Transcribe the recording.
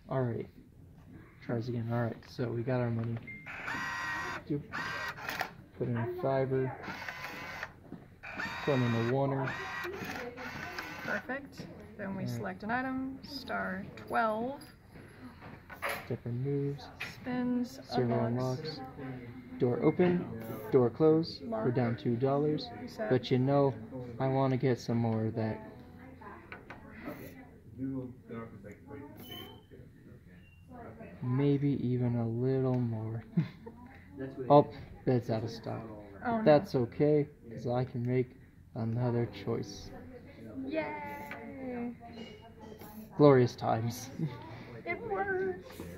Alright. Tries again. Alright, so we got our money. Put in a fiver. Put in a oneer. Perfect. Then we select an item. Star 12. Different moves. Spins. Server unlocks. Door open. Door close. We're down $2. But you know, I want to get some more of that. Maybe even a little more. Oh, that's out of stock. Oh, no. That's okay, because I can make another choice. Yay! Glorious times. It worked!